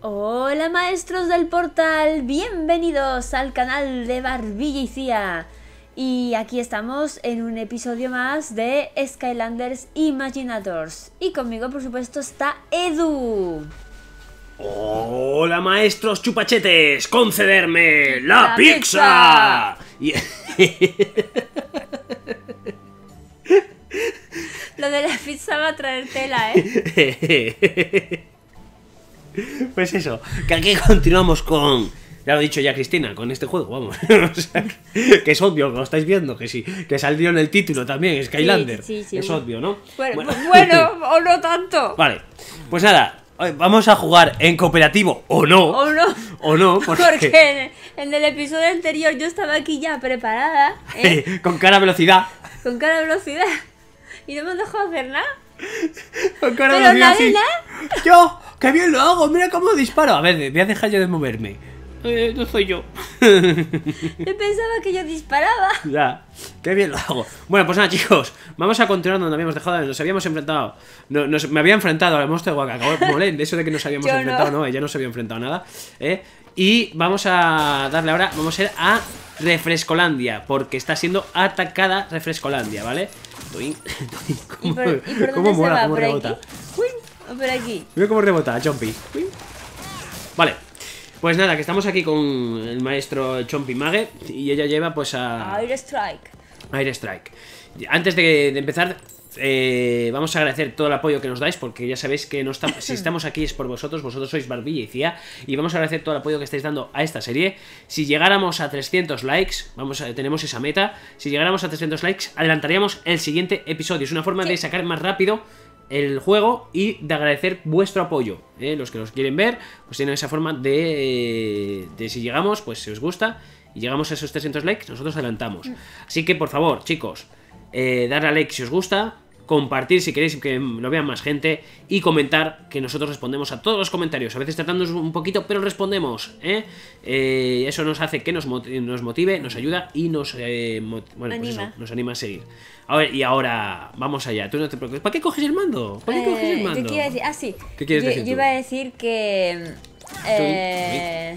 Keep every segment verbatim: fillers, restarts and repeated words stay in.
Hola maestros del portal, bienvenidos al canal de Barbilla y Cía. Y aquí estamos en un episodio más de Skylanders Imaginators. Y conmigo por supuesto está Edu. Hola maestros chupachetes, concederme la, La pizza. pizza. Lo de la pizza va a traer tela, ¿eh? Pues eso, que aquí continuamos con... Ya lo he dicho ya Cristina, con este juego, vamos. O sea, que es obvio, que lo estáis viendo, que sí, que salió en el título también, Skylander. Sí, sí, sí, es bueno. obvio, ¿no? Bueno, bueno. bueno, o no tanto. Vale, pues nada, vamos a jugar en cooperativo, o no. O no. O no, porque... Porque en, en el episodio anterior yo estaba aquí ya preparada, ¿eh? Con cara a velocidad. Con cara de velocidad. Y no me han dejado hacer nada. Con cara a Pero velocidad, nada de sí. nada. Yo, qué bien lo hago, mira cómo disparo. A ver, voy a dejar yo de moverme. Eh, no soy yo. Yo pensaba que yo disparaba. Ya, qué bien lo hago. Bueno, pues nada, chicos, vamos a continuar donde habíamos dejado. Nos habíamos enfrentado. No, nos, me había enfrentado al monstruo de Guacacao Molén. De eso de que nos habíamos Yo enfrentado, no. no, ella no se había enfrentado a nada. ¿eh? Y vamos a darle ahora. Vamos a ir a Refrescolandia, porque está siendo atacada Refrescolandia, ¿vale? Doink, doink, ¿Y cómo, por, ¿y por cómo dónde se mola, va? cómo ¿Por rebota. aquí? Uy, ¿o por aquí? Mira cómo rebota, Chompy. Uy. Vale. Pues nada, que estamos aquí con el maestro Chompy Mage y ella lleva pues a... Air Strike. Air Strike. Antes de, de empezar, eh, vamos a agradecer todo el apoyo que nos dais, porque ya sabéis que no estamos, si estamos aquí es por vosotros, vosotros sois Barbilla y Cía, y vamos a agradecer todo el apoyo que estáis dando a esta serie. Si llegáramos a trescientos likes, vamos a, tenemos esa meta, si llegáramos a trescientos likes, adelantaríamos el siguiente episodio. Es una forma de sacar más rápido el juego y de agradecer vuestro apoyo, ¿eh? Los que los quieren ver, pues tienen esa forma de, de si llegamos, pues si os gusta y llegamos a esos trescientos likes, nosotros adelantamos. Así que por favor, chicos, eh, darle a like si os gusta, compartir si queréis que lo vean más gente y comentar, que nosotros respondemos a todos los comentarios, a veces tratándonos un poquito, pero respondemos, ¿eh? Eh, eso nos hace que nos motive, nos, motive, nos ayuda y nos, eh, bueno, pues Anima. eso, nos anima a seguir. A ver, y ahora vamos allá, tú no te preocupes. ¿Para qué coges el mando? ¿Para qué coges el Eh, mando? yo quiero decir, ah sí, ¿Qué quieres yo, decir yo tú? iba a decir que, eh,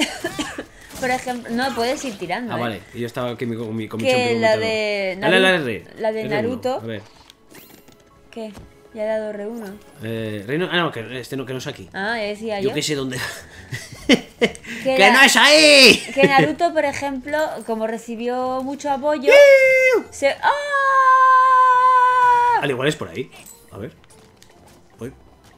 por ejemplo, no puedes ir tirando. Ah, ¿eh? vale, y yo estaba aquí con mi, con mi Que champiñón la y todo. de Dale a la Naruto- R. la de R uno, Naruto. A ver. ¿Qué? Ya he dado re uno. Eh, Reino... Ah, no, que este no, que no es aquí. Ah, ya decía Yo yo. que sé dónde. Que ¡Que la- no es ahí! Que Naruto, por ejemplo, como recibió mucho apoyo, se... ¡Ah! Al igual es por ahí. A ver. Uy.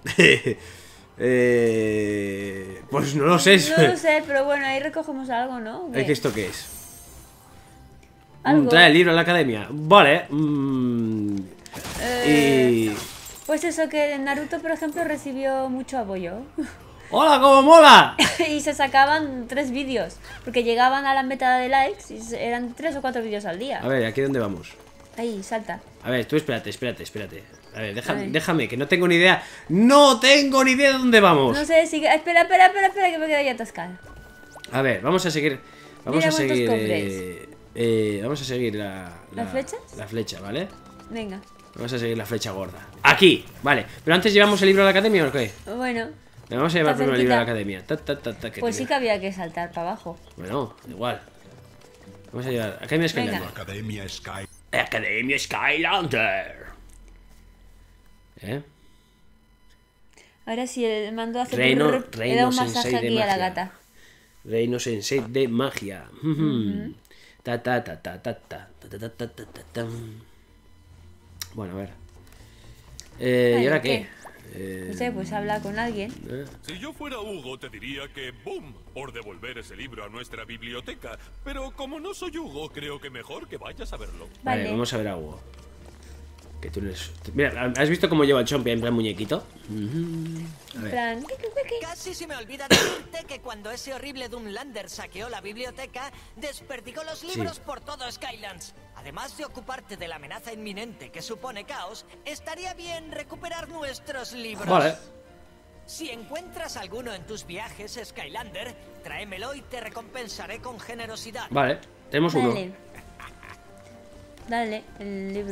eh... Pues no lo sé. No lo sé, pero bueno, ahí recogemos algo, ¿no? ¿Qué ¿Esto qué es? Algo. Mm, Trae el libro a la academia. Vale. mm, Eh, Y... Pues eso, que Naruto, por ejemplo, recibió mucho apoyo. ¡Hola, cómo mola! Y se sacaban tres vídeos, porque llegaban a la meta de likes y se- eran tres o cuatro vídeos al día. A ver, ¿aquí dónde vamos? Ahí, salta. A ver, tú espérate, espérate, espérate. A ver, déjame, A ver. déjame, que no tengo ni idea. ¡No tengo ni idea de dónde vamos! No sé, sigue... Espera, espera, espera, espera, que me quedo ya atascada. A ver, vamos a seguir. Vamos Mira a cuántos seguir. cofres. Eh, eh, vamos a seguir la, la. ¿Las flechas? La flecha, ¿vale? Venga. Vamos a seguir la flecha gorda. Aquí, vale. Pero antes llevamos el libro a la academia o qué? Bueno, Le vamos a llevar Está primero el libro a la cerquita. academia. Ta, ta, ta, ta, que pues sí te- que había que saltar para abajo. Bueno, igual. Vamos a llevar. Academia Skylander. Venga. Academia Sky. Academia Skylander. ¿Eh? Ahora sí, el mando hace... Reino- brrr, le Reino da un Sensei masaje de aquí a la magia. gata. Reino Sensei de magia. Ta ta ta ta ta ta ta ta ta ta ta ta ta. Bueno, a ver. Eh, ¿Y Vale, ahora ¿qué? qué? Eh, No sé, pues habla con alguien. eh, Si yo fuera Hugo, te diría que ¡boom! Por devolver ese libro a nuestra biblioteca. Pero como no soy Hugo, creo que mejor que vayas a verlo. Vale, Vale. vamos a ver a Hugo. Que tú eres... Mira, ¿has visto cómo lleva el Chompy en plan muñequito? Ujú. A En ver. plan... "Kiki, kiki". Casi se me olvida decirte que cuando ese horrible Doomlander saqueó la biblioteca, desperdigó los libros Sí. por todo Skylands. Además de ocuparte de la amenaza inminente que supone caos, estaría bien recuperar nuestros libros. Vale. Si encuentras alguno en tus viajes, Skylander, tráemelo y te recompensaré con generosidad. Vale, tenemos uno. Dale. Dale, el libro.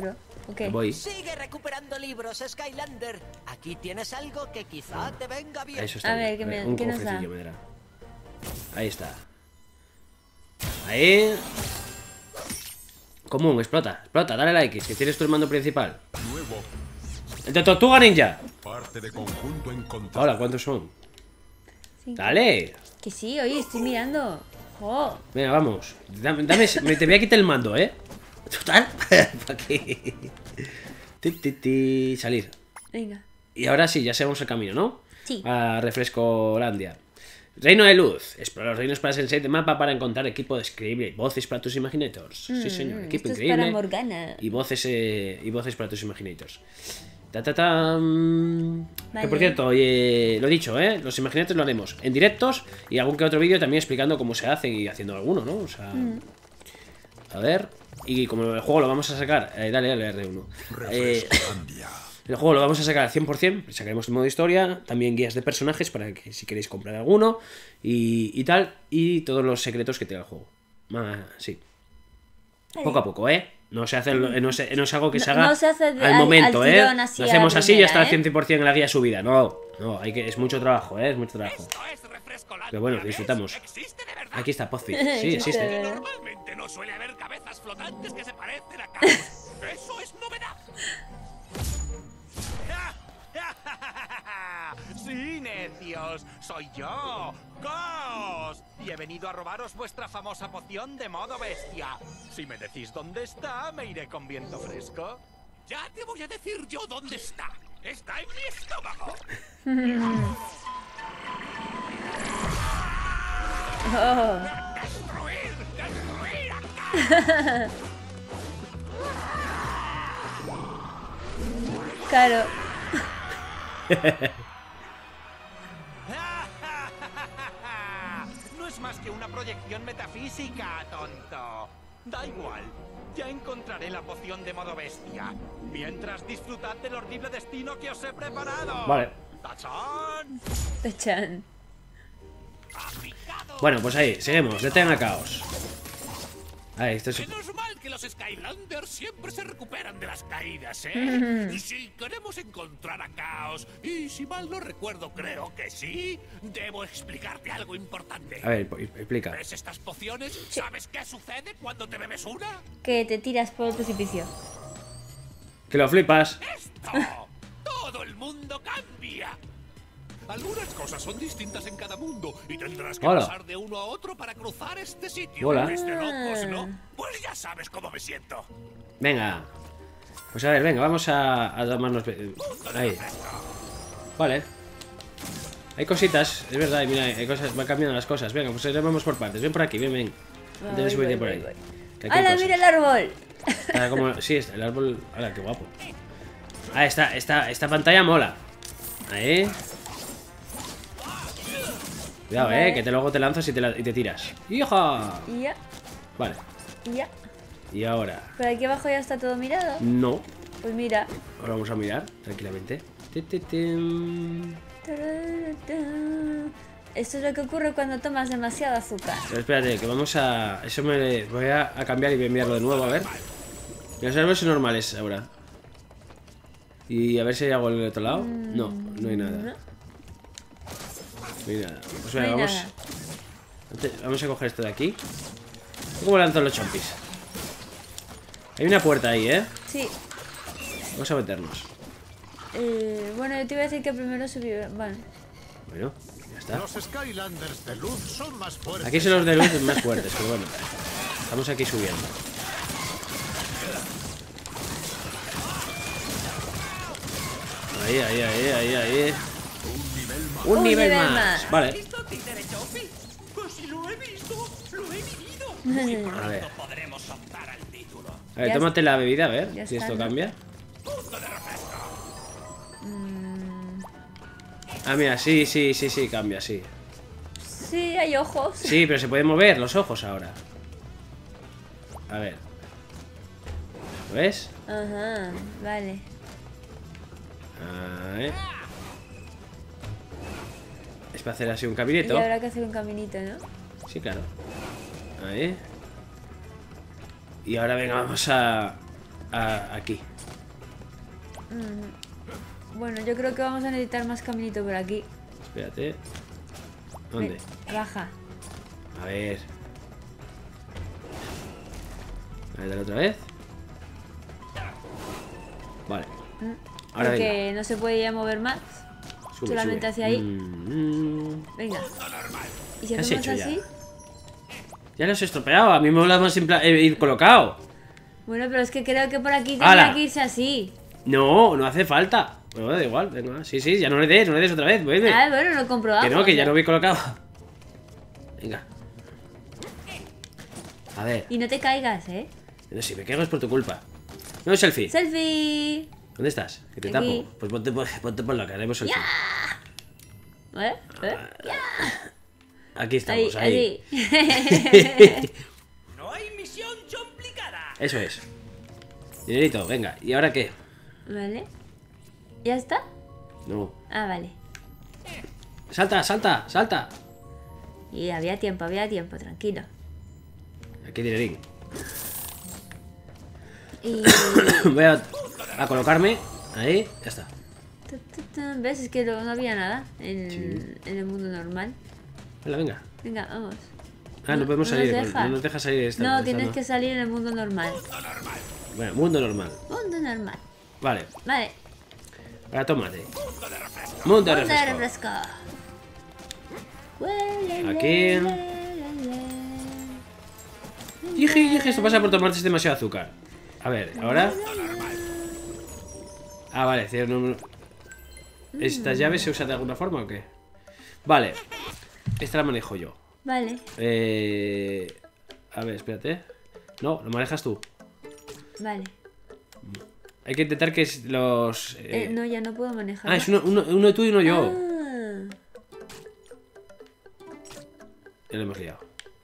Ok. Me voy. Sigue recuperando libros, Skylander. Aquí tienes algo que quizá te venga bien. Eso está A bien. ver, ¿qué me- un qué nos da? cofrecillo me dará. Ahí está. Ahí. Común, explota, explota, dale la X, que tienes tu mando principal. Nuevo. El de Tortuga Ninja. Parte de conjunto encontrado. Hola, ¿cuántos son? Cinco. Dale. Que sí, oye, estoy mirando. Oh. Venga, vamos. Dame, dame ese- me- te voy a quitar el mando, ¿eh? Total. ¿Para qué? Ti, ti, ti. Salir. Venga. Y ahora sí, ya sabemos el camino, ¿no? Sí. A Refrescolandia. Reino de Luz. Explora los reinos para Sensei de mapa para encontrar equipo describible y voces para tus Imaginators. Sí, señor. Equipo Esto es increíble. para Morgana. Y voces, eh, y voces para tus Imaginators. Ta, ta, ta, mm. Vale. Que por cierto, oye, lo dicho, ¿eh? Los Imaginators lo haremos en directos y algún que otro vídeo también explicando cómo se hace y haciendo alguno, ¿no? O sea. Mm. A ver. Y como el juego lo vamos a sacar. Eh, dale, dale, R uno. Eh, Refrescolandia. el juego lo vamos a sacar al cien por cien, sacaremos el modo historia, también guías de personajes para que si queréis comprar alguno y, y tal, y todos los secretos que tenga el juego. Ah, sí. Poco a poco, ¿eh? No se hace, no, no se- no es algo que se No- haga no se hace de- al al- momento, al ¿eh? tirón Lo así a hacemos la así y ya está al primera, ¿eh? cien por cien en la guía subida. No, no, hay que, es mucho trabajo, ¿eh? Es mucho trabajo. Esto es Refrescolandia, Pero bueno, ¿ves? disfrutamos. ¿Existe de verdad? Aquí está Pozzi. Sí, Existe. existe. Normalmente no suele haber cabezas flotantes que se parecen a caos. Eso es novedad. Sí, necios, soy yo, Caos, y he venido a robaros vuestra famosa poción de modo bestia. Si me decís dónde está, me iré con viento fresco. Ya te voy a decir yo dónde está. Está en mi estómago. Oh. ¡Destruir! ¡Destruir acá! Claro. No es más que una proyección metafísica, tonto. Da igual, ya encontraré la poción de modo bestia. Mientras disfrutad del horrible destino que os he preparado. Vale. ¡Tachán! Tachan. Bueno, pues ahí, seguimos. Detengan a Caos. Ahí, esto es... Menos mal que los Skylanders siempre se recuperan de las caídas, ¿eh? Y si queremos encontrar a Caos, y si mal no recuerdo, creo que sí, debo explicarte algo importante. A ver, explica. ¿Ves estas pociones? ¿Sabes qué sucede cuando te bebes una? Que te tiras por el precipicio. Que lo flipas. ¡Esto! ¡Todo el mundo cambia! Algunas cosas son distintas en cada mundo y tendrás que Hola. pasar de uno a otro para cruzar este sitio. Hola. Es de locos, ¿no? Pues ya sabes cómo me siento. Venga. Pues a ver, venga, vamos a, a tomarnos... Ahí. Vale. Hay cositas, es verdad, mira, hay cosas, van cambiando las cosas. Venga, pues vamos por partes. Ven por aquí, ven, ven. Antes de Voy, subirte voy, por ahí. voy, Que aquí hay ¡Hala, cosas. mira el árbol! Ah, como... Sí, está el árbol... ¡Hala, qué guapo! Ah, esta, esta, esta pantalla mola. Ahí. Cuidado, Vale. eh, que te luego te lanzas y te, la- y te tiras. ¡Hija! Y ya, Vale. y ya. Y ahora... Pero aquí abajo ya está todo mirado. No. Pues mira. Ahora vamos a mirar tranquilamente. Ti, ti, tim. Esto es lo que ocurre cuando tomas demasiado azúcar. Pero espérate, que vamos a... Eso me voy a, a cambiar y voy a enviarlo de nuevo, a ver. Los árboles son normales ahora. Y a ver si hay algo en el otro lado. No, no hay nada. No. No hay nada. Pues No venga, hay vamos... nada. Antes- Vamos a coger esto de aquí. ¿Cómo lanzan los chompis? Hay una puerta ahí, ¿eh? Sí. Vamos a meternos. Eh, bueno, yo te iba a decir que primero subí. Bueno. Bueno, ya está. Los Skylanders de luz son más fuertes. Aquí son los de luz más fuertes, pero bueno. Estamos aquí subiendo. Ahí, ahí, ahí, ahí, ahí. Un Un nivel, nivel más. más. Vale. ¿Visto Títere Chopi? Pues si lo he visto, lo he vivido. A ver. Podremos optar al título. A ver, Ya tómate la bebida, a ver ya si está, esto ¿no? cambia. Ah, mira, sí, sí, sí, sí, cambia, sí. Sí, hay ojos. Sí, pero se pueden mover los ojos ahora. A ver. ¿Lo ves? Ajá, vale. Ahí. Es para hacer así un Y caminito. habrá que hacer un caminito, ¿no? Sí, claro. Ahí. Y ahora venga, vamos a... a aquí. Mm, bueno, yo creo que vamos a necesitar más caminito por aquí. Espérate. ¿Dónde? Ven, baja. A ver. A ver, dale otra vez. Vale. Ahora Porque venga. no se puede ya mover más. Sube, solamente sube. hacia ahí. Mm, mm. Venga. ¿Y si ¿Qué has hacemos hecho ya? así? Ya lo has estropeado. A mí me mola más en plan- eh, ir colocado. Bueno, pero es que creo que por aquí ¡Hala! tendría que irse así. No, no hace falta. Bueno, da igual. Venga. Sí, sí, ya no le des, no le des otra vez. Vuelve. Ah, bueno, lo comprobamos. Que no, que ya o sea. no voy colocado. Venga. A ver. Y no te caigas, ¿eh? No, si me caigo es por tu culpa. No, selfie. ¡Selfie! ¿Dónde estás? Que te Aquí. tapo. Pues ponte, por- ponte por la cara, haremos selfie. ¿Eh? ¿Eh? Aquí Ahí, estamos, ahí. ahí. No hay misión complicada. Eso es. Dinerito, venga. ¿Y ahora qué? Vale. ¿Ya está? No. Ah, vale. Salta, salta, salta. Y había tiempo, había tiempo, tranquilo. Aquí dinerín. Y... Voy a, a colocarme. Ahí, ya está. ¿Ves? Es que no no había nada en, Sí. en el mundo normal. Venga, venga. Venga, vamos. Ah, no, podemos no nos salir. deja. No nos deja salir esta. No, esta tienes que salir en el mundo normal. Bueno, mundo normal. Mundo normal. Vale. Vale. Ahora tómate. Mundo de Mundo de refresco. refresco. Huele, Aquí. le, le, le. Yiji, yiji, esto pasa por tomarte demasiado azúcar. A ver, ahora. Ah, vale. cierto, no- ¿Estas llaves se usan de alguna forma o qué? Vale. Esta la manejo yo. Vale, Eh... A ver, espérate. No, lo manejas tú. vale. Hay que intentar que es- los... eh, Eh, no, ya no puedo manejar. Ah, es uno, uno, uno tú y uno yo. Ah, Ya lo hemos liado.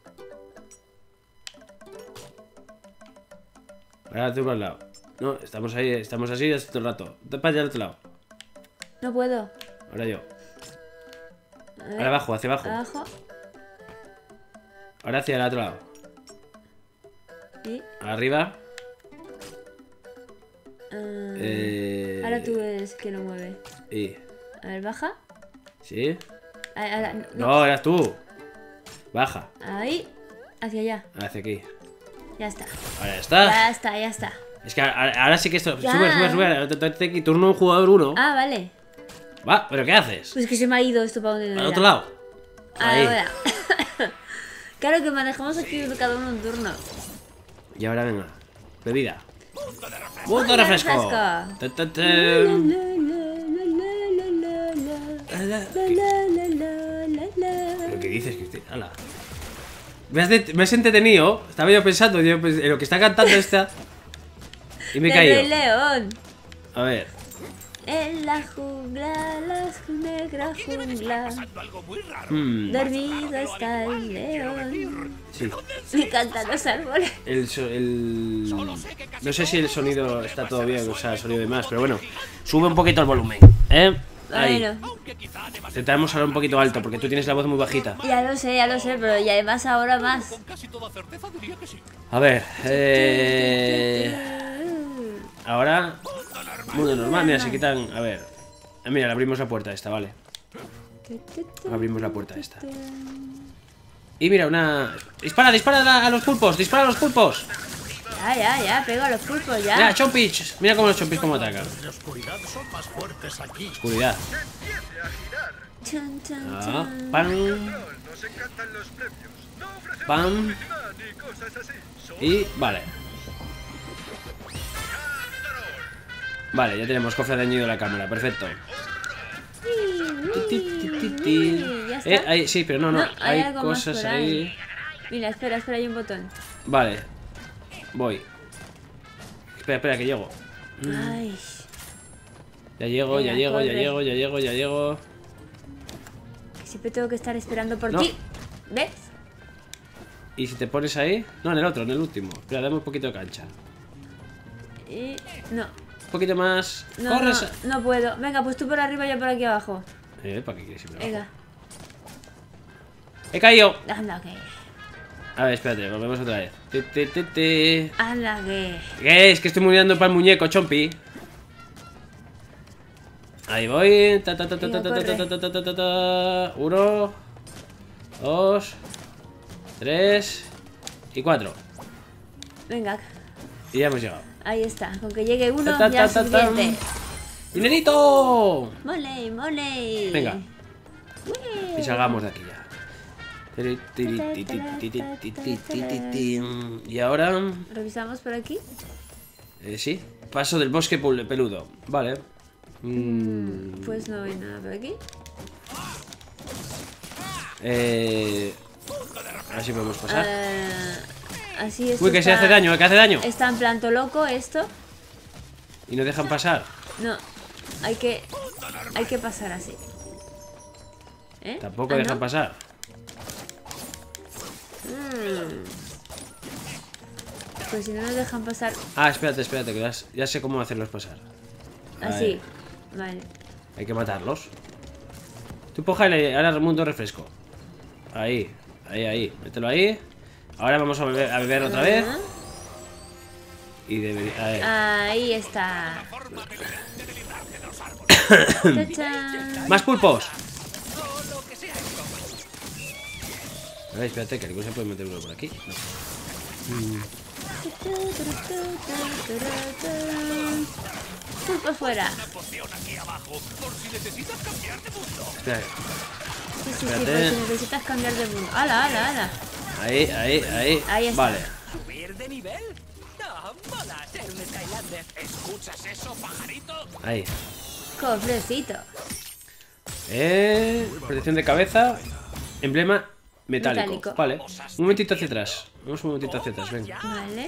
Ahora tú para el lado. No, estamos ahí, estamos así hasta todo el rato. Para allá al otro lado. no puedo. Ahora yo. A ver, Ahora abajo, hacia abajo. abajo. Ahora hacia el otro lado. Y, Arriba. ah, Eh... ahora tú eres que lo mueve. Y... A ver, baja. ¿Sí? Ah, ahora- no, No, eras tú. Baja. Ahí, hacia allá. Hacia aquí. Ya está. Ahora ya está. Ya está, ya está. Es que ahora, ahora sí que esto... Ya. Sube, sube, sube. Ahora te- te- te- Turno un jugador uno. Ah, vale. Va, ¿pero qué haces? Pues que se me ha ido esto para donde no Al era. otro lado. Ahí. Ahora. Claro que manejamos aquí cada uno un turno. Y ahora venga. Bebida. Mundo de refresco. refresco. Ta, ta, ta. La, la, la, la, la, la, ¿Qué, la, la, la, la. ¿Pero qué dices, Cristina? Hala. Me has, de- me has entretenido. Estaba yo pensando yo, pues, en lo que está cantando esta. Y me he Del Rey caído. León. A ver. En la jungla, la negra jungla. Pasando algo muy raro. Hmm, Dormido está el león. sí. Me cantan los árboles. El, so- el... No sé si el sonido está todo bien, o sea, el sonido de más, pero bueno. Sube un poquito el volumen. ¿Eh? Ahí. Bueno, Intentamos hablar un poquito alto porque tú tienes la voz muy bajita. ya lo sé, ya lo sé, pero y además ahora más. Con casi toda certeza diría que sí. A ver. Eh... Ahora. Mundo normal, mira, se quitan. A ver. Ah, mira, le abrimos la puerta esta, vale. Abrimos la puerta esta. Y mira, una. ¡Dispara, dispara a los pulpos! ¡Dispara a los pulpos! Ya, ya, ya, pego a los pulpos ya. Mira, chompich. Mira cómo los chompich cómo atacan. De oscuridad son más fuertes aquí. Oscuridad. Chan, chan, Ah, chan. pam. Pam. Y vale. Vale, ya tenemos cofre de añadido de la cámara, perfecto. Ti, ti, ti, ti. ¿Ya está? Eh, ahí, sí, pero no, no, No, hay hay algo más cosas por ahí. ahí. Mira, espera, espera, hay un botón. Vale. Voy. Espera, espera, que llego. Ay, Ya llego, ya Venga, llego, ya corre. llego, ya llego, ya llego. que siempre tengo que estar esperando por No. ti. ¿Ves? Y si te pones ahí. No, en el otro, en el último. Espera, dame un poquito de cancha. Y... No, Un poquito más. no, Corre. no, sa- no puedo. Venga, pues tú por arriba y yo por aquí abajo. Eh, ¿para qué quieres ir por abajo? Venga, He caído. anda que... A ver, espérate, volvemos otra vez. Ti, ti, ti, ti. Anda que... ¿Qué es? Que estoy mirando para el muñeco, Chompi. Ahí voy. Ta, ta, ta, ta, ta, ta, ta, ta, ta, ta, ta, ta. Uno, dos, tres y cuatro. Venga, Y ya hemos llegado. ahí está. Con que llegue uno Ta, ta, ya es ta, ta, suficiente. ¡Dinerito! Mole, mole. Venga. Ué. Y salgamos de aquí ya. Y ahora... Revisamos por aquí. Eh, sí. Paso del bosque pul- peludo. Vale. Mm, Pues no hay nada por aquí. eh... Así podemos pasar. Ah, así es. Uy, que se hace daño, que hace daño. Está en planto loco esto. Y no dejan pasar. No, hay que hay que pasar así. ¿Eh? Tampoco Ah, dejan ¿no? pasar. Mm. Pues si no nos dejan pasar Ah, espérate, espérate, que ya, s- ya sé cómo hacerlos pasar. así. Vale. Hay que matarlos. Tú pójale ahora mundo refresco. Ahí, ahí, ahí. Mételo ahí. Ahora vamos a beber, a beber otra vez. Ajá. Y debería... a ver. Ahí está. ¡Tachán! ¡Más pulpos! A ver, espérate, que algún se puede meter uno por aquí. No. Pulpo fuera. Poción aquí abajo, por si necesitas cambiar de mundo. Espera. Sí, sí, sí, Espérate. pues si necesitas cambiar de mundo. ¡Hala, hala, hala! Ahí, ahí, ahí. Ahí está. Vale. ¿Subir de nivel? No, mola ser un Skylander. ¿Escuchas eso, pajarito? Ahí. Cofrecito. Eh, protección de cabeza. Emblema metálico. Metálico. Vale. Un momentito hacia atrás. Vamos un momentito hacia atrás, venga. Vale.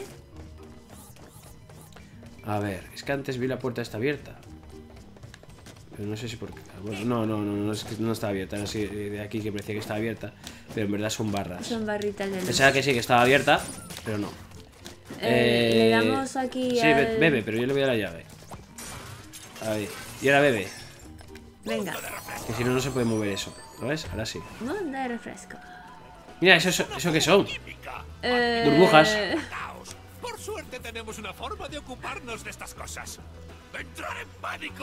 A ver, es que antes vi la puerta está abierta. Pero no sé si por qué. Bueno, no, no, no, no, es que no está abierta. Era así de aquí que parecía que estaba abierta. Pero en verdad son barras. Son barritas de luz. Pensaba que sí, que estaba abierta, pero no. Eh, le damos aquí Sí, al... be- bebe, pero yo le voy a dar la llave. Ahí. Y ahora bebe. Venga. Que si no, no se puede mover eso. ¿Lo ves? Ahora sí. Mundo de refresco. Mira, ¿eso, eso, eso qué son? Eh, Burbujas. Caos. Por suerte tenemos una forma de ocuparnos de estas cosas. Entrar en pánico.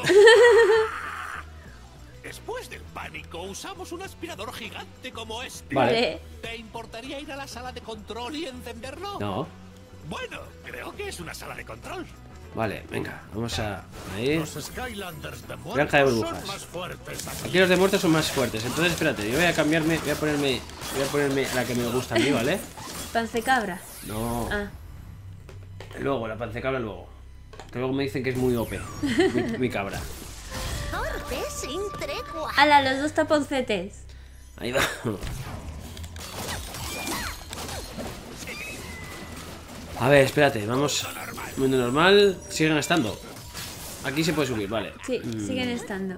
Después del pánico usamos un aspirador gigante como este. Vale. Vale. ¿Te importaría ir a la sala de control y encenderlo? No. Bueno, creo que es una sala de control. Vale, venga, vamos a... Ahí. Los Skylanders de Granja de muertos burbujas. son más fuertes aquí. Aquí los de muertos son más fuertes. Entonces, espérate, yo voy a cambiarme, voy a ponerme, voy a ponerme la que me gusta a mí, ¿vale? Pancecabra. No. Ah. Luego, la pancecabra luego. Que luego me dicen que es muy O P. Mi, mi cabra. Torpe sin tregua. ¡Hala, los dos taponcetes! Ahí va. A ver, espérate, vamos. Mundo normal. Siguen estando. Aquí se puede subir, vale. Sí, Mm, siguen estando.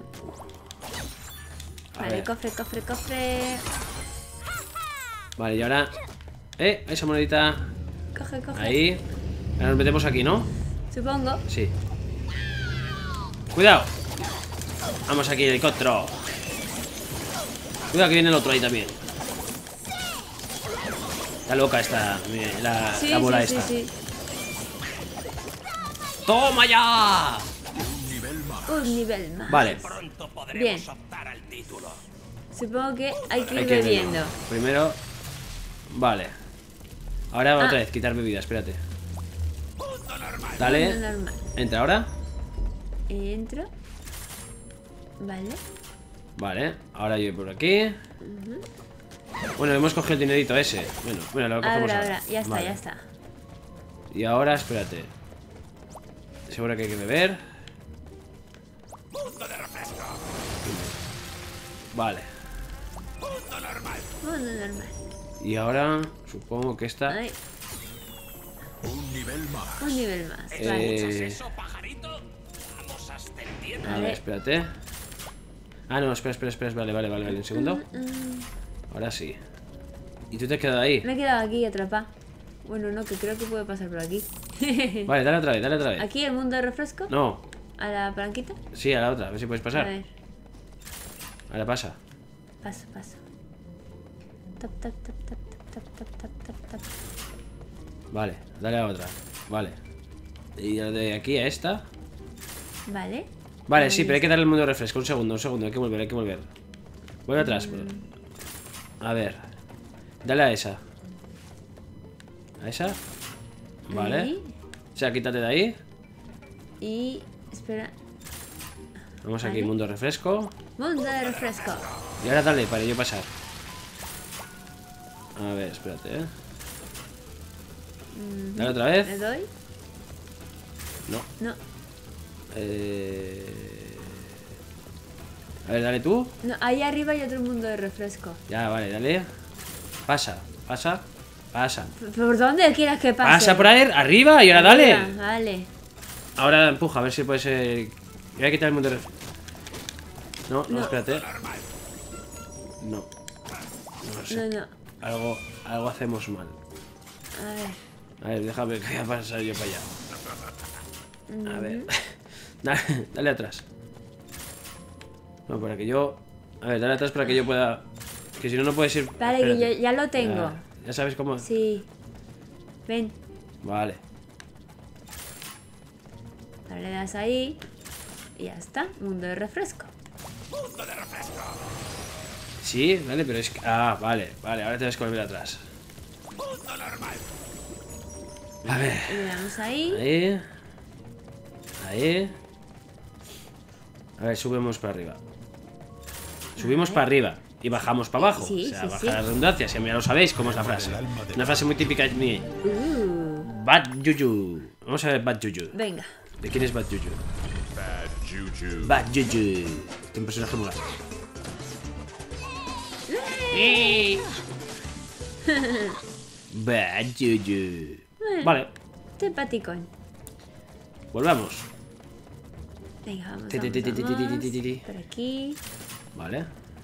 a Vale, ver. cofre, cofre, cofre. Vale, y ahora. Eh, esa monedita. Coge, coge. Ahí. Ahora nos metemos aquí, ¿no? Supongo. Sí. Cuidado. Vamos aquí, helicóptero. Cuidado que viene el otro ahí también. Está loca esta. La, Sí, la bola sí, esta. sí, sí. ¡Toma ya! Un nivel más. Vale. Pronto podremos Bien. optar al título. Supongo que hay que ir Hay que bebiendo. beberlo. Primero. Vale. Ahora Ah. otra vez, quitar bebida, espérate. Mundo Dale. normal. Entra ahora. Entro. Vale. Vale. Ahora yo por aquí. Bueno, hemos cogido el dinerito ese. Bueno, bueno, lo cogemos Ahora, ahora. ahora. Ya está, Vale. ya está. Y ahora, espérate. Seguro que hay que beber. Vale. Mundo normal. Y ahora, supongo que esta. Ay, Un nivel más. un nivel más. Vale. Eh, ¿Eso, pajarito? Vamos ascendiendo. a ver, Vale. espérate. Ah, no, espera, espera, espera. Vale, vale, vale, vale. Un segundo. Mm, Ahora sí. ¿Y tú te has quedado ahí? Me he quedado aquí atrapada. Bueno, no, que creo que puede pasar por aquí. Vale, dale otra vez, dale otra vez. Aquí el mundo de refresco. No, A la palanquita. sí, a la otra, a ver si puedes A pasar. ver. Ahora pasa. Paso, paso. Tap, tap, tap, tap, tap, tap, tap, tap, tap. Vale, dale a otra. Vale. Y de aquí a esta. Vale. Vale, sí, pero hay que darle el mundo de refresco. Un segundo, un segundo, hay que volver, hay que volver. Vuelve atrás. Mm. A ver. Dale a esa. ¿A esa? Vale. Ahí. O sea, quítate de ahí. Y... espera. Vamos aquí, Vale. mundo de refresco. Mundo de refresco. Y ahora dale, para yo pasar. A ver, espérate, eh. Dale otra ¿Le vez. doy? No. No. Eh... A ver, dale tú. No, ahí arriba hay otro mundo de refresco. Ya, vale, dale. Pasa, pasa, pasa. ¿Por dónde quieras que pase? Pasa por ahí, arriba y ahora dale. Arriba, Vale. Ahora empuja, a ver si puede ser. Voy a quitar el mundo de refresco. No, no, No. espérate. No. No sé. No, no. Algo, algo hacemos mal. A ver. A ver, déjame que voy a pasar yo para allá. A ver. Dale, dale atrás. No, para que yo. A ver, dale atrás para que yo pueda. Que si no, no puedes ir. Vale, que Espérate. yo ya lo tengo. Ya, ya sabes cómo. Sí. Ven. Vale. Ahora le das ahí. Y ya está. Mundo de refresco. Sí, vale, pero es que. Ah, vale, vale, ahora tienes que volver atrás. A ver. Y le damos ahí. Ahí. Ahí. A ver, subimos para arriba. Subimos Vale. para arriba y bajamos para abajo. Sí, o sea, sí, baja sí. la redundancia, si ya lo sabéis cómo es la frase. Una frase muy típica de mí. Uh, Bad Juju. Vamos a ver Bad Juju. venga. ¿De quién es Bad Juju? Bad juju. Bad Juju. Es un personaje mola. Bad Juju. Vale, Simpaticón. volvamos. Venga, vamos, Ti, ti, ti, ti, ti, ti, ti, ti, ti, ti. vamos. Por aquí. Vale.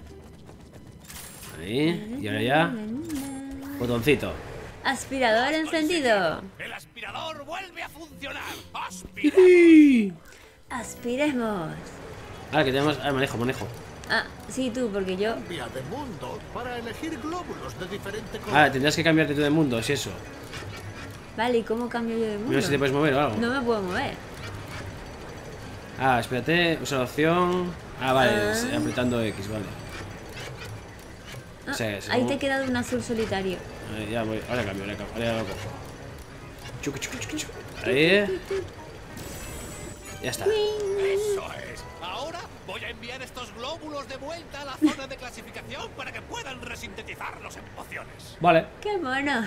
Ahí. Y ahora ya. Botoncito. Aspirador encendido. El aspirador vuelve a funcionar. Aspira. Aspiremos. Ahora que tenemos. Ah, manejo, manejo. Ah, sí, tú, porque yo... Cambia de mundo para elegir glóbulos de diferente color. Ah, tendrás que cambiarte tú de mundo, es eso. Vale, ¿y cómo cambio yo de mundo? No sé si te puedes mover o algo. No me puedo mover. Ah, espérate, usa la opción. Ah, vale, Ah. sí, apretando X, vale. Ah, O sea, ahí según- te he quedado un azul solitario. Ahí, ya voy, ahora cambio, ahora cambio, ahora ya lo cojo. Chucu, chucu, chucu, chucu. Ahí. Ya está. Eso es. Ahora voy a enviar estos glóbulos de vuelta a la zona de clasificación para que puedan resintetizarlos en pociones. Vale. ¡Qué monos!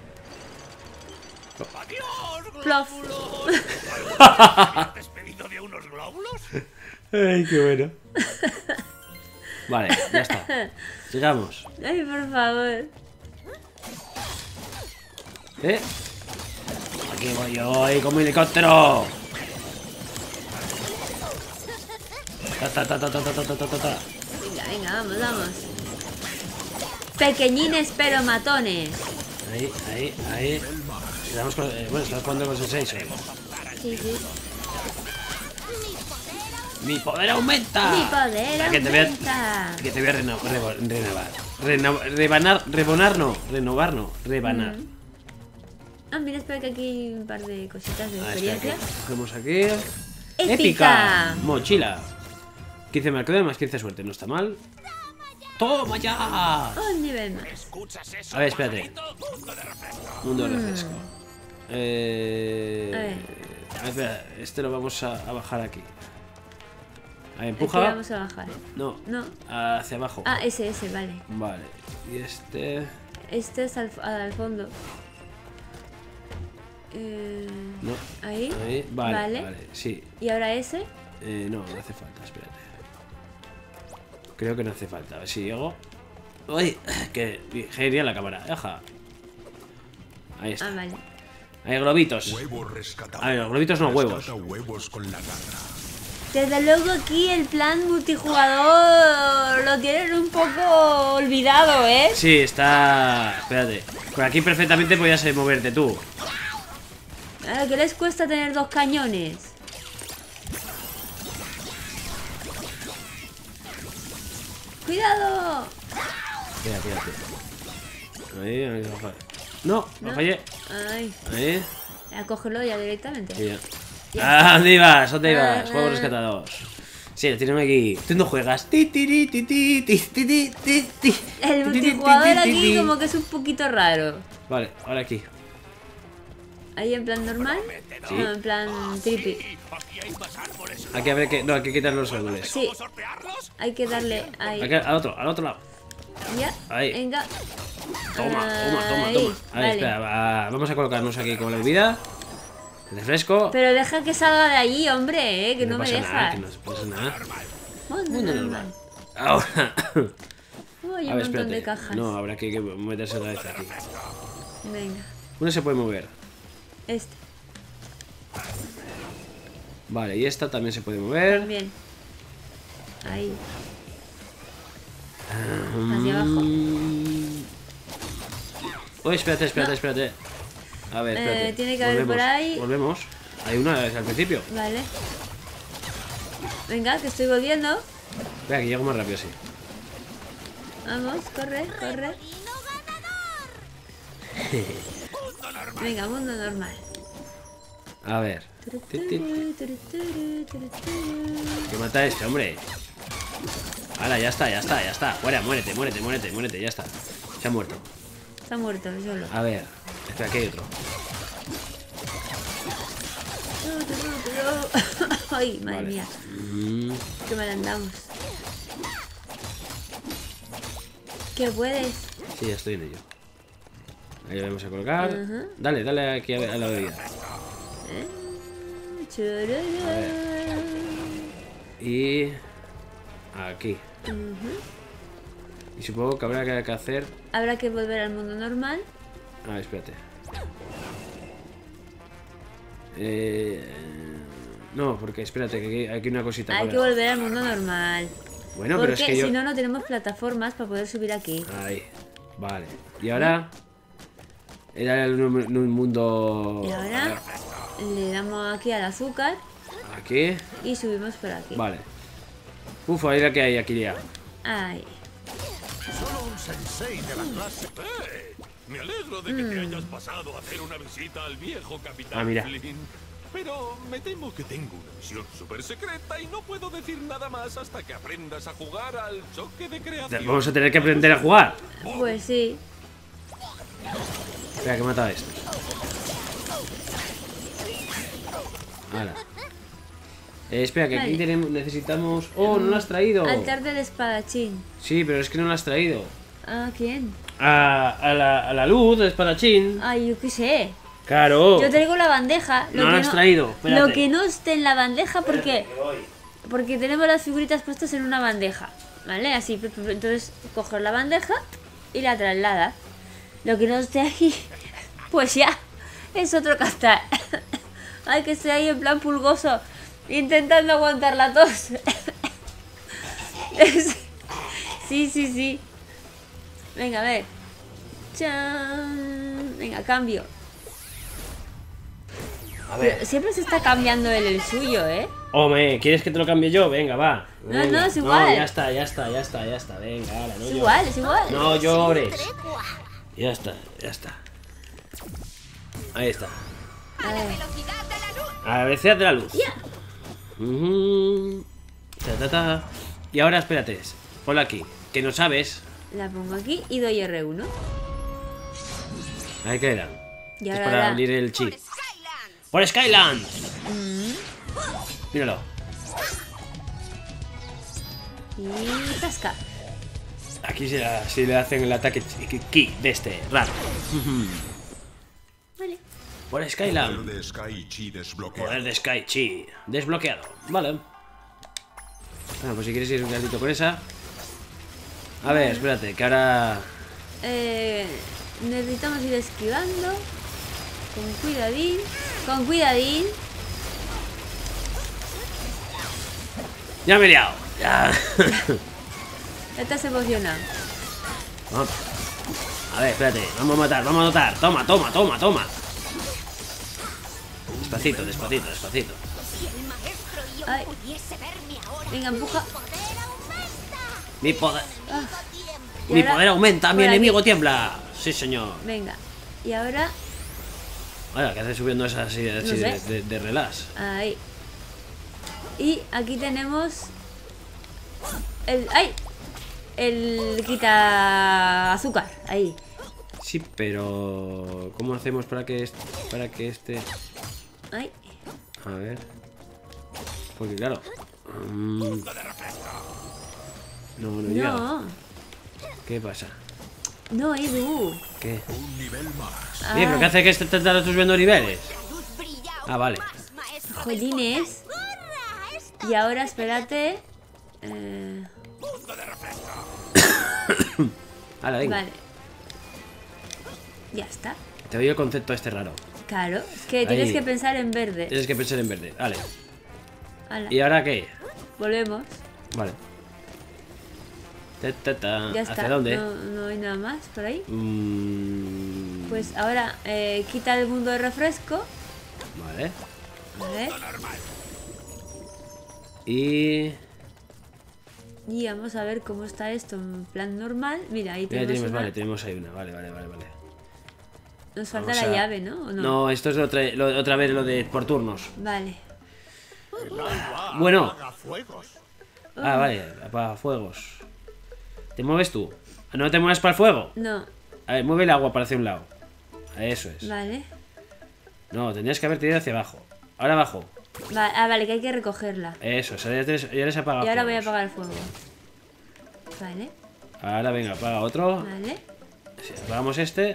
¡Adiós, Plof. glóbulos! ¿Has despedido de unos glóbulos? Ay, qué bueno. Vale, ya está. Llegamos. Ay, por favor. ¿Eh? Aquí voy yo, ahí con mi helicóptero. Ta, ta, ta, ta, ta, ta, ta, ta, ta, ta. Venga, venga, vamos, vamos. Pequeñines pero matones. Ahí, ahí, ahí. Estamos con, eh, bueno, estamos jugando con Sensei. ¿eh? Sí, sí. ¡Mi poder aumenta! Mi poder Ah, que te voy a, aumenta. que te voy a reno, revo- renovar. Reno- rebanar, rebonar no, renovar no, rebanar. Ah, mira, espera que aquí hay un par de cositas de Ah, espera, experiencia. que cogemos aquí. Épica. Mochila. quince marcadores más quince suerte, no está mal. ¡Toma ya! Un nivel más. ¿Escuchas eso, A ver, espérate. pajarito? Mundo de refresco. Mundo de refresco. A Eh... ver. a ver, espera, este lo vamos a, a bajar aquí. Ahí, Aquí empuja. vamos a bajar. No, No. hacia abajo. Ah, ese, ese, vale. Vale. Y este. Este es al, al fondo. Eh, No. Ahí. Ahí. Vale, Vale. vale, sí. Y ahora ese. Eh, no, no hace falta, espérate. Creo que no hace falta. A ver si llego. ¡Uy! Que genial la cámara. Ajá. Ahí está. Ah, vale. Hay globitos. Huevos rescatados. A ver, los globitos no, huevos. Rescata huevos con la garra. Desde luego aquí el plan multijugador lo tienen un poco olvidado, ¿eh? Sí, está. Espérate. Por aquí perfectamente podías eh, moverte tú. Claro, ¿qué les cuesta tener dos cañones? ¡Cuidado! Espera, espérate. Ahí, ahí, bajar. No, no ¿No? fallé. Ay, Ahí. a cogerlo ya directamente. Y ya. Ya Ah, ¿dónde ibas? ¿Dónde ibas? Ah, Juegos ah. rescatados. Sí, lo tenemos aquí. Tú no juegas. Ti, ti, ti, ti, ti, ti, ti, ti, ti. El multijugador aquí como que es un poquito raro. Vale, ahora aquí. Ahí en plan normal. Sí. No, en plan trippy. Aquí habrá que. No, hay que quitar los árboles. Sí. Hay que darle ahí. Aquí, al otro, al otro lado. Ya. Ahí. Venga. Toma, toma, toma, Ahí. toma. Ahí, Vale. espera, va, vamos a colocarnos aquí con la bebida. El refresco. Pero deja que salga de allí, hombre, eh, que no, me pasa deja. nada, que no pasa nada. Mundo Mundo normal. normal. Ahora. Uy, hay A un ver, montón de espérate. cajas. No, habrá que que meterse otra vez aquí. Venga. Uno se puede mover. Este Vale, y esta también se puede mover. también. Ahí. Mm. Hacia abajo. Uy, espérate, espérate, espérate. A ver, espérate. Eh, tiene que haber Volvemos, por ahí. Volvemos. Hay una desde al principio. Vale. Venga, que estoy volviendo. Espera, que llego más rápido, sí. Vamos, corre, corre. Venga, mundo normal. A ver. Ti, ti, ti. Que mata a este, hombre. Hala, ya está, ya está, ya está. Fuera, muérete, muérete, muérete, muérete, ya está. Se ha muerto. Está muerto solo. A ver. Espera, aquí hay otro. Ay, madre Vale. mía. Mm, Qué mal andamos. ¿Qué puedes? sí, ya estoy en ello. Ahí lo vamos a colgar. Ajá. Dale, dale aquí a, a la bebida. Chururú. Y... aquí. Y supongo que habrá que- que hacer... Habrá que volver al mundo normal. Ah, espérate. Eh... No, porque espérate, que aquí hay aquí una cosita. Hay para- que volver al mundo normal. Bueno, Porque pero es que yo... si no, no tenemos plataformas para poder subir aquí. Ahí, vale. Y ahora... Era el un, un mundo... Y ahora le damos aquí al azúcar Aquí. y subimos por aquí. Vale. Uf, ahí la que hay aquí ya. Ahí. Solo un sensei de la clase. ¡Eh! Me alegro de que te hayas pasado a hacer una visita al viejo capitán Ah, mira. Flynn. Pero me temo que tengo una misión súper secreta y no puedo decir nada más hasta que aprendas a jugar al choque de creación. Vamos a tener que aprender a jugar. Pues sí. Espera, que mata a esto. Ahora. Eh, espera, que aquí Vale. tenemos, necesitamos... ¡Oh, no lo has traído! Altar del espadachín. Sí, pero es que no lo has traído. ¿A quién? A, a, la, a la luz del espadachín. Ay, yo qué sé. Claro. Yo traigo la bandeja. No la has traído, espérate. Lo que no esté en la bandeja, porque porque tenemos las figuritas puestas en una bandeja, ¿vale? Así, pe- pe- entonces coges la bandeja y la trasladas. Lo que no esté ahí, pues ya, es otro castar. Ay, que estoy ahí en plan pulgoso, intentando aguantar la tos. Es- Sí, sí, sí. Venga, a ver. Chan. Venga, cambio. A Pero siempre se está cambiando él el suyo, ¿eh? Hombre, ¿quieres que te lo cambie yo? Venga, va. No, Venga. no, es igual. No, ya está, ya está, ya está, ya está. Venga, ahora, no Es llores. igual, es igual. No llores. Tregua. Ya está, ya está. Ahí está. A ver. A la velocidad de la luz. Ujú. Ta, ta, ta. Y ahora espérate, ponla aquí. Que no sabes. La pongo aquí y doy R uno. Ahí que era. Y Es ahora para la- abrir el chip. ¡Por Skylands! Míralo. Y tasca. Aquí se, la- se le hacen el ataque chi- ki de este raro. Vale. Por Skyland. Poder de Sky Chi desbloqueado. Poder de Sky Chi. Desbloqueado. Vale. Bueno, pues si quieres ir un ratito con esa. A ver, espérate, que ahora... Eh, necesitamos ir esquivando. Con cuidadín. Con cuidadín. Ya me he liado. Ya. Ya estás emocionado. Vamos. A ver, espérate. Vamos a matar, vamos a matar. Toma, toma, toma, toma. Despacito, despacito, despacito. Si el maestro y yo Ay. pudiese verme ahora, Venga, empuja. poder aumenta. Mi poder, Ah, Tiempo. y mi ahora, poder aumenta, mi por aquí. enemigo tiembla. Sí, señor. Venga. Y ahora. Ahora, ¿qué haces subiendo esas así, así No de, sé. de, de relax? Ahí. Y aquí tenemos El... ¡Ay! El quita azúcar, ahí. Sí, pero... ¿Cómo hacemos para que este... Para que este... Ay. A ver... Porque claro... Um... No, no llega. No. ¿Qué pasa? No, Edu. ¿Qué? Un nivel más. Ah, Bien, ¿pero qué hace que este te estés subiendo niveles? Luz brilla aún Ah, vale. más, maestro de Jolines. ¡Hurra! Esta Y ahora espérate. Eh... Hala, venga. Vale. Ya está. Te doy el concepto este raro. Claro, es que tienes Ahí. que pensar en verde. Tienes que pensar en verde. Vale. Hala, ¿Y ahora qué? volvemos. Vale. Ta, ta, ta. Ya ¿Hacia está. dónde? No, no hay nada más por ahí. Mm, Pues ahora eh, quita el mundo de refresco. Vale. Vale. Y... Y vamos a ver cómo está esto en plan normal. Mira, ahí Mira, tenemos, tenemos, una. vale, tenemos ahí una. Vale, vale, vale, vale. Nos falta Vamos la a- llave, ¿no? ¿O no? No, esto es lo otra, lo- otra vez lo de por turnos. Vale. Bueno. Apaga fuegos. Ah, vale, apaga fuegos. ¿Te mueves tú? ¿No te mueves para el fuego? No, A ver, mueve el agua para hacia un lado. Eso es. vale. No, tendrías que haber tirado hacia abajo. Ahora abajo. Va- ah, vale, que hay que recogerla. Eso, ya les, ya les apaga Y ahora voy a fuegos. apagar el fuego. Vale, Ahora venga, apaga otro. vale. Si apagamos este.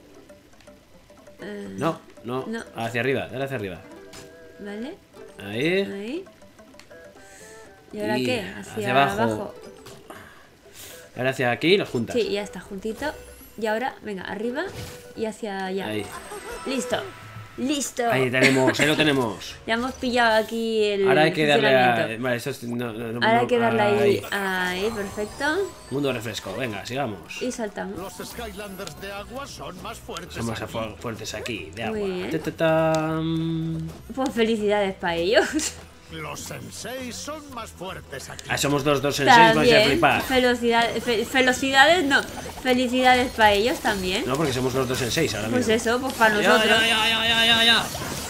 Eh, No, no, No. hacia arriba, dale hacia arriba. Vale, Ahí. ahí. ¿Y ahora Y qué? hacia Hacia, abajo. abajo. Ahora hacia aquí y los juntas. Sí, ya está, juntito. Y ahora, venga, arriba y hacia allá. Ahí. Listo. Listo. Ahí tenemos, ahí lo tenemos. Ya hemos pillado aquí el Ahora hay que darle a. funcionamiento. Vale, esto es. No, no, no, Ahora hay que darle ahí. ahí. Ahí, perfecto. Mundo refresco, venga, sigamos. Y saltamos. Los Skylanders de agua son más fuertes. Somos a aquí. fu- fuertes aquí, de agua. Muy bien. Ta, ta, tam. Pues felicidades para ellos. Los senseis son más fuertes aquí. Ah, somos dos, dos en seis, vais a También. flipar. Felicidades, fe- felicidades, no. Felicidades para ellos también. No, porque somos los dos en seis ahora Pues mismo. eso, pues para Ya, nosotros. ya, ya, ya, ya, ya, ya.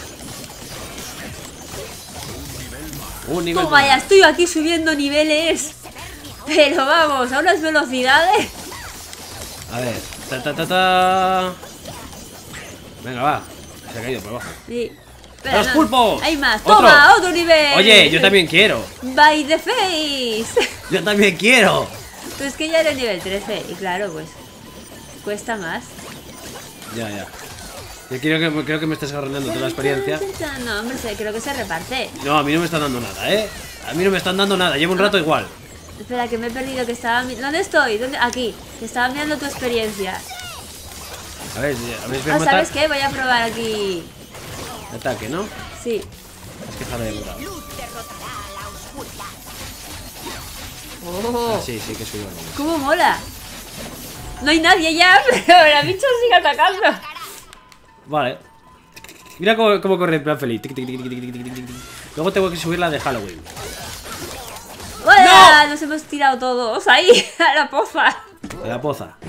Un nivel Toma, ya más. estoy aquí subiendo niveles. Pero vamos, a unas velocidades. A ver. Ta, ta, ta, ta. Venga, va. Se ha caído por abajo. Sí. Espera, ¡Los no. pulpos! Hay más. ¡Otro! Toma, otro nivel. Oye, yo también quiero. By the face. Yo también quiero. Tú es que ya eres nivel trece. Y claro, pues. Cuesta más. Ya, ya. Yo quiero que, creo que me estás agarrando toda la experiencia. No, hombre, se- creo que se reparte. No, a mí no me están dando nada, ¿eh? A mí no me están dando nada. Llevo un rato igual. Espera, que me he perdido, que estaba... mi- ¿Dónde estoy? ¿Dónde? Aquí. Que estaba mirando tu experiencia. A ver, a ver si me Ah, mata. ¿sabes qué? Voy a probar aquí. Ataque, ¿no? Sí. Es que jala de botado. luz derrotará a la oscuridad. Oh, Ah, sí, sí, que soy yo. ¡cómo mola! No hay nadie ya, pero la bicha sigue atacando. Vale. Mira cómo, cómo corre en plan feliz. Tic, tic, tic, tic, tic, tic, tic, tic. Luego tengo que subir la de Halloween. ¡Hola! Nos hemos tirado todos ahí, a la poza. De la poza.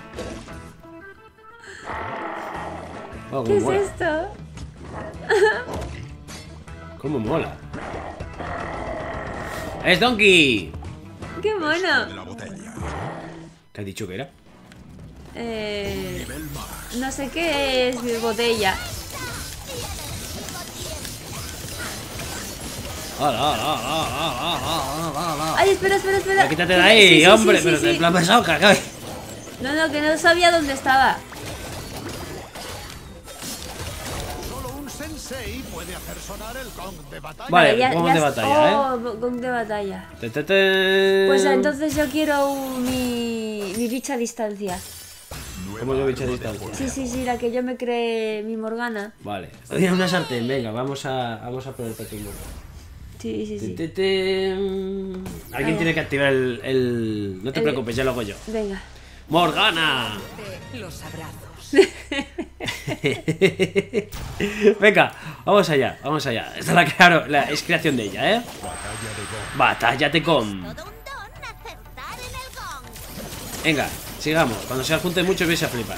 Oh, ¿Qué cómo es mola. esto? Cómo mola. ¡Es Donkey! ¡Qué De mono! la botella. ¿Qué has dicho que era? Eh, Nivel más. no sé qué es mi botella. ¡Hala, hala, hala, hala, hala, hala, hala! ¡Ay, espera, espera, espera! Ya quítate de Que- ahí, sí, sí, hombre, sí, pero sí, en sí. plan pesado, cagai. No, no, que no sabía dónde estaba. Solo un sensei puede hacer sonar el gong de batalla. Vale, ya- gong ya de es- batalla, oh, gong de batalla. Te, te, te. Pues entonces yo quiero un- mi, mi bicha a distancia. ¿Cómo yo bicho a distancia? Sí, sí, sí, la que yo me creé, mi Morgana. Vale. Oye, una sartén, venga, vamos a, vamos a poner pequeño. Sí, sí, Te, sí. te, te. Alguien Ah, tiene que activar el, el... No te El- preocupes, ya lo hago yo. Venga. ¡Morgana! Los abrazos. Venga, vamos allá, vamos allá. Esta la crearon, la, es creación de ella, ¿eh? Batállate con. Todo un don acertar en el gong. Venga, sigamos. Cuando se junten muchos vais a flipar.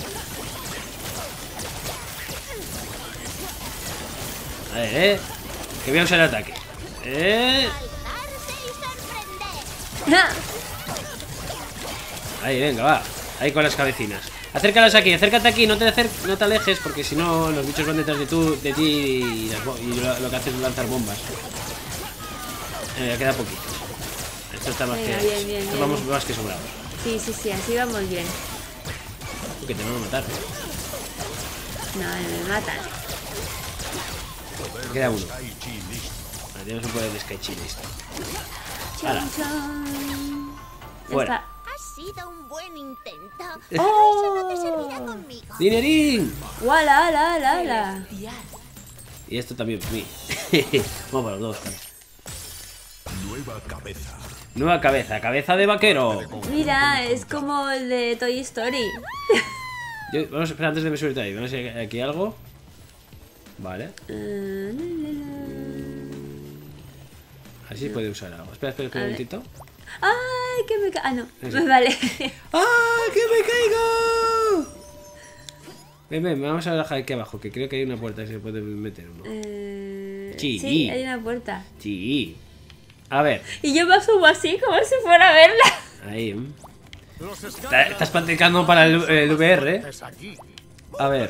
A ver, ¿eh? Que voy a usar el ataque. ¿Eh? Alzarse y sorprender. Ahí, venga, va. Ahí con las cabecinas. Acércalas aquí, acércate aquí, no te, acer no te alejes, porque si no los bichos van detrás de, tú, de ti y, las y lo, lo que haces es lanzar bombas. Eh, queda poquito. Esto está más Venga, que... bien, bien, esto bien. vamos más que sobrados. Sí, sí, sí, así vamos bien. Uy, que te van a matar. No, no me matan. Queda uno. Vale, tenemos un poder de Skychi, listo. Hala. Chon, chon. Ya Fuera. está. Ha sido un buen intento. ¡Oh! Eso no te servirá conmigo. ¡Dinerín! ¡Wala, ala, ala, ala! Y esto también para mí. Vamos para los dos. Nueva cabeza. Nueva cabeza, cabeza de vaquero. Mira, es como el de Toy Story. Yo, vamos a esperar antes de me subirte ahí. Vamos a ver si hay aquí algo. Vale. Así puede usar algo. Espera, espera, espera un momentito. ¡Ay, que me ca... Ah, no. Eso. Vale. ¡Ah, que me caigo! Ven, ven, vamos a bajar aquí abajo, que creo que hay una puerta que se puede meter uno. Eh, Sí. sí, hay una puerta. Sí. A ver, Y yo me asumo así, como si fuera a verla. ahí. ¿eh? Está- Estás practicando para el, el V R, ¿eh? Es aquí. A ver.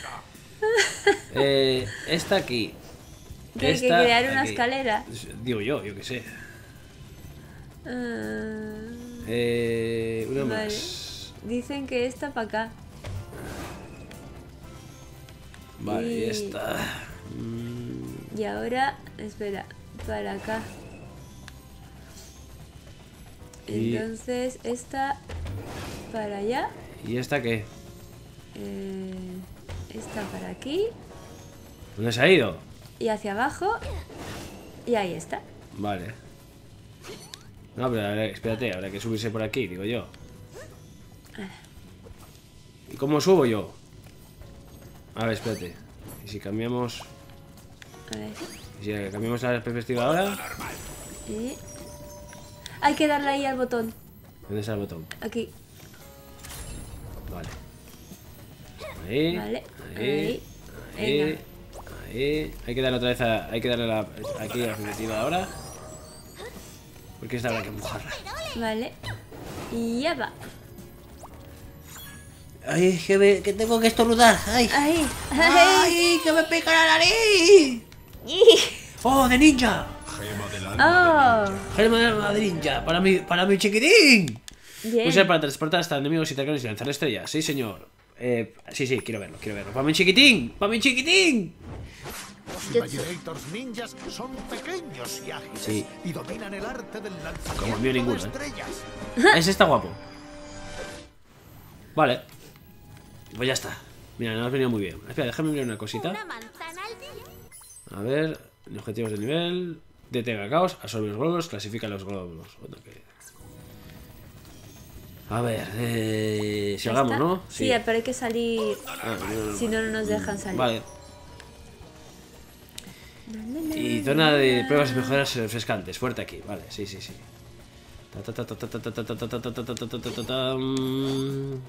Eh, esta aquí. Que hay que Esta crear una aquí. escalera. Digo yo, yo qué sé. Ah, Eh, una vale. más. Dicen que esta para acá. Vale, y Y- esta. Mm, Y ahora, espera, para acá. Y- Entonces, esta para allá. ¿Y esta qué? eh, esta para aquí. ¿Dónde se ha ido? Y hacia abajo. Y ahí está. Vale. No, pero habrá- espérate, habrá que subirse por aquí, digo yo. ¿Y cómo subo yo? A ver, espérate. ¿Y si cambiamos... A ver. ¿Y si cambiamos la perspectiva ahora? Y... Hay que darle ahí al botón. ¿Dónde está el botón? Aquí. Vale. Ahí. Vale, Ahí. ahí. Ahí. Venga. Ahí. Hay que darle otra vez a... Hay que darle la... aquí a la perspectiva ahora. Porque esta habrá que empujarla. Vale. Y ya va. Ay, que, me, que tengo que estornudar. Ay. Ahí. Ahí. Ay, que me pica la nariz. Oh, de ninja. Gema del alma Oh. Germa de alma de ninja. Para mi, para mi chiquitín. Bien. Usar para transportar hasta enemigos y dragones y lanzar estrellas. Sí, señor. Eh, sí, sí, quiero verlo, quiero verlo. Para mi chiquitín. Para mi chiquitín. Los Imaginators ninjas son pequeños y ágiles Sí. y dominan el arte del lanzamiento Como el mío ninguno, de ¿eh? estrellas. Ese está guapo. Vale. Pues ya está. Mira, nos ha venido muy bien. Espera, déjame mirar una cosita. Una manzana al día. A ver, objetivos de nivel. Detenga caos, absorbe los glóbulos, clasifica los glóbulos. Bueno, que... A ver, eh, si ¿Ya hagamos, está? ¿no? Sí, pero hay que salir. Ah, no, no, Si no, no nos dejan salir. Vale. Y zona de pruebas y mejoras refrescantes. Fuerte aquí, vale, sí, sí, sí. Ta, ta, ta, ta, ta, ta, ta, ta, ta, ta, ta, ta, ta, ta, ta, ta, ta, mm.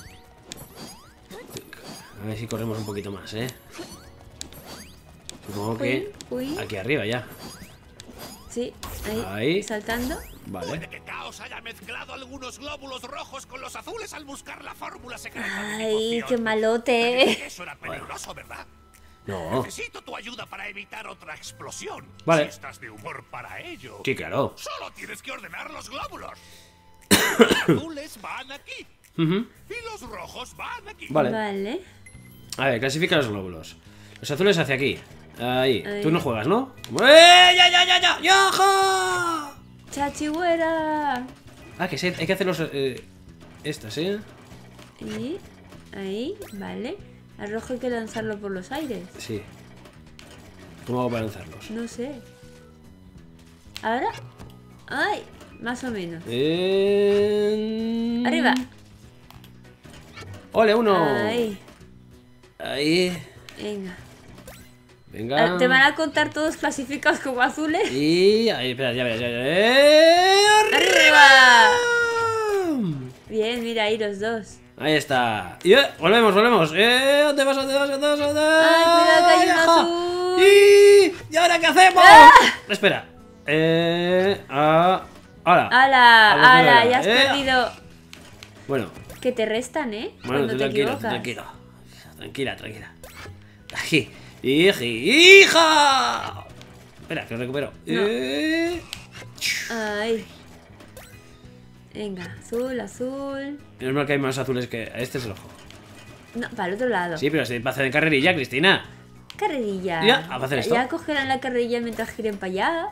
A ver si corremos un poquito más, ¿eh? Supongo que Uy, uy. aquí arriba ya. Sí, ahí. Ahí. Saltando. Vale. Puede que Chaos haya mezclado algunos glóbulos rojos con los azules al buscar la fórmula secreta de mi Ay, poción. qué malote. Eso era peligroso, ¿verdad? No. Necesito tu ayuda para evitar otra explosión. Vale. Si estás de humor para ello. Sí, claro. Solo tienes que ordenar los glóbulos. Los azules van aquí. Ujú. Y los rojos van aquí. Vale. Vale. A ver, clasifica los glóbulos. Los azules hacia aquí. Ahí. Ahí. Tú no juegas, ¿no? ¡Eh! ¡Ya, ya, ya, ya! ¡Yaja! Chachihuera. Ah, que sí, hay que hacer los... Eh, estas, ¿eh? Y ahí, vale. Al rojo hay que lanzarlo por los aires. Sí. ¿Cómo hago para lanzarlos? No sé. ¿Ahora? ¡Ay! Más o menos. Eh... Arriba. ¡Ole, uno! Ahí. Ahí. Venga. Venga. Ah, ¿te van a contar todos clasificados como azules? Y... Ahí, espera, ya verás, ya verás. ¡Eh! ¡Arriba! Bien, mira ahí los dos. Ahí está. Y eh, volvemos, volvemos. ¡Eh! ¿Dónde vas? ¿Dónde vas? ¿Dónde vas? ¿Dónde vas? ¡Ay, cuidado que hay un ¡Yaja! azul! ¡Y! ¿Y ahora qué hacemos? ¡Ah! Espera. Eh... Ah... ¡Hala! ¡Hala! Vamos, ¡Hala! venga, Ya has eh. perdido. Bueno, Que te restan, ¿eh? bueno, Cuando tú te tranquilo, tú equivocas. tranquilo. Tranquila, tranquila. Aquí. ¡Hija! ¡Hija! Espera, que lo recupero. No. Eh. Ay. Venga, azul, azul. Menos mal que hay más azules que... Este es el ojo. No, para el otro lado. Sí, pero se va a hacer de carrerilla, Cristina. Carrerilla. Ya, vamos a hacer esto. Ya cogerán la carrerilla mientras giren para allá.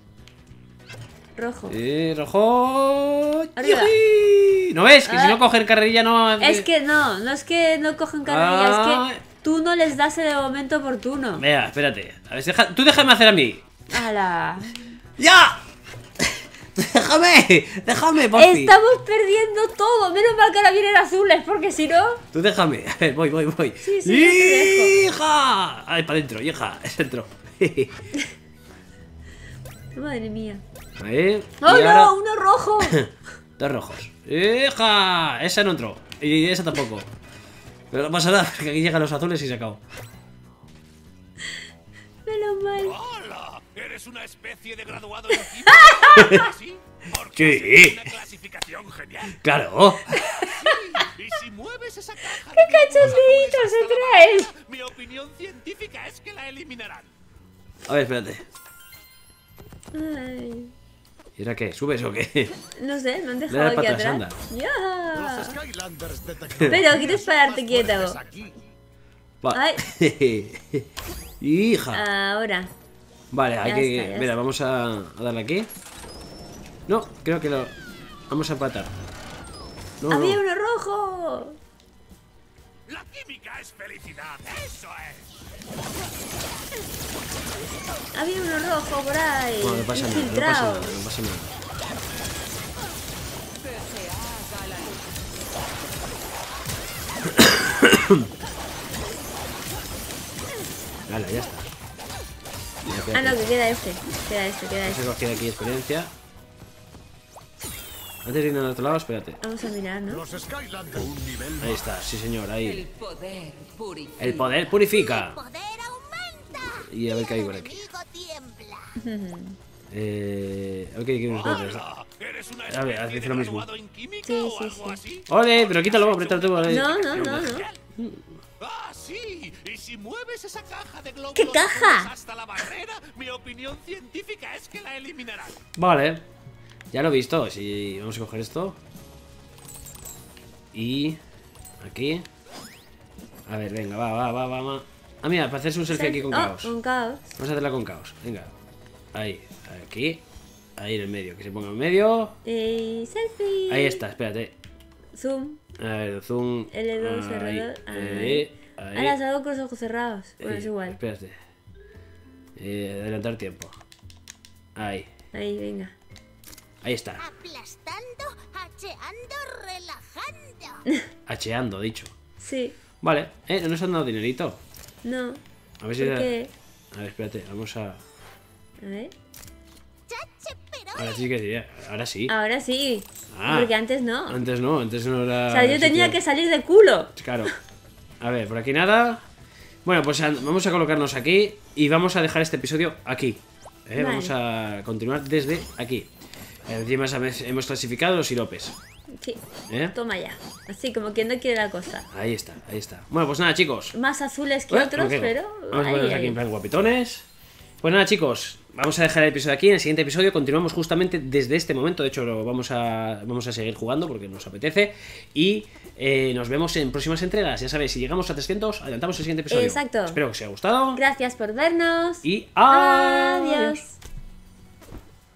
Rojo. Eh, rojo. Arriba. ¡Yují! ¿No ves? Que si Ah. no coger carrerilla no... Es que no, no es que no cojan carrerilla, Ah. es que tú no les das el momento oportuno. Vea, espérate. A ver, deja... tú déjame hacer a mí. ¡Hala! ¡Ya! ¡Déjame! ¡Déjame, por fin! Estamos perdiendo todo. Menos mal que ahora vienen azules, porque si no. Tú déjame. A ver, voy, voy, voy. Sí, sí, yo te dejo. ¡Hija! Ay, para adentro, hija. Es dentro. Madre mía. Ahí. ¡Oh, y no! ahora- ¡Uno rojo! Dos rojos. ¡Hija! Esa no entró. Y esa tampoco. Pero no pasa nada, porque aquí llegan los azules y se acabó. Menos mal. ¡Hola! ¿Eres una especie de graduado en química? ¿Sí? Porque Sí. es una clasificación genial. ¡Claro! Sí, y si mueves esa caja ¡Qué de globos cachondeitos azules se hasta la traen! barrera, mi opinión científica es que la eliminarán. A ver, espérate. Ay. ¿Y ahora qué? ¿Subes o qué? No sé, me han Le dejado das aquí para atrás, atrás. Los ¡Ya! Skylanders de tecnología Pero quieres pararte más quieto. fuertes aquí. Va. Ay. ¡Hija! Ahora. Vale, hay Ya que... está, ya Mira, está. vamos a, a darle aquí. No, creo que lo... Vamos a empatar. No, ¡Había no. uno rojo! La química es felicidad, eso es. Había uno rojo por ahí. No, no pasa nada, no pasa Infiltrado. nada, no pasa nada. Vale, ya está. Ya, Ah, no, que queda este. Queda este, queda Vamos a este. coger aquí experiencia. Antes de ir al otro lado, espérate. Vamos a mirar, ¿no? Los Skylanders. Un nivel Ahí está, sí señor, El ahí. poder purifica. El poder purifica. Poder aumenta. Y a ver qué hay El por aquí. enemigo tiembla. Eh, a ver qué hay que nos encuentras. Hola, ¿eres una A ver, especie dice de lo mismo. graduado en química Sí, o sí, algo sí. así? ¡Ole! Pero quítalo, aprieta tú. vale. No, no, no, no. Ah, sí. Y si mueves esa caja de globos ¿Qué caja? azules hasta la barrera, mi opinión científica es que la eliminarán. Vale. Ya lo he visto. Sí, vamos a coger esto. Y... Aquí. A ver, venga, va, va, va, va, va. Ah, mira, para hacerse un selfie aquí con Oh, caos. con caos. Vamos a hacerla con caos. Venga. Ahí, aquí. Ahí en el medio. Que se ponga en medio. Y selfie. Ahí está, espérate. Zoom. A ver, zoom. L dos, Ahí, R dos. ahí, Ahora ahí. has dado con los ojos cerrados. Bueno, Eh, es igual. Espérate. Eh, adelantar tiempo. Ahí. Ahí, venga. Ahí está. Aplastando, hacheando, relajando. Hacheando, dicho. Sí. Vale. Eh, no nos han dado dinerito. No. A ver si... ¿Por qué? A ver, espérate. Vamos a... A ver. Chache, pero Ahora sí que diría. Ahora sí. Ahora sí. Ah. Porque antes no. Antes no, antes no era... O sea, yo el tenía sitio. que salir de culo. Claro. A ver, por aquí nada. Bueno, pues an- vamos a colocarnos aquí y vamos a dejar este episodio aquí. ¿eh? Vale. Vamos a continuar desde aquí. Encima sabes, hemos clasificado los siropes. Sí. ¿eh? Toma ya. Así como quien no quiere la cosa. Ahí está, ahí está. Bueno, pues nada, chicos. Más azules que ¿Eh? otros, ¿Cómo que no? pero. Vamos a ahí, ponernos aquí ahí. en plan guapetones. Pues nada, chicos, vamos a dejar el episodio aquí. En el siguiente episodio continuamos justamente desde este momento. De hecho, lo vamos a, vamos a seguir jugando porque nos apetece. Y eh, nos vemos en próximas entregas. Ya sabéis, si llegamos a trescientos, adelantamos el siguiente episodio. Exacto. Espero que os haya gustado. Gracias por vernos. Y adiós. Adiós.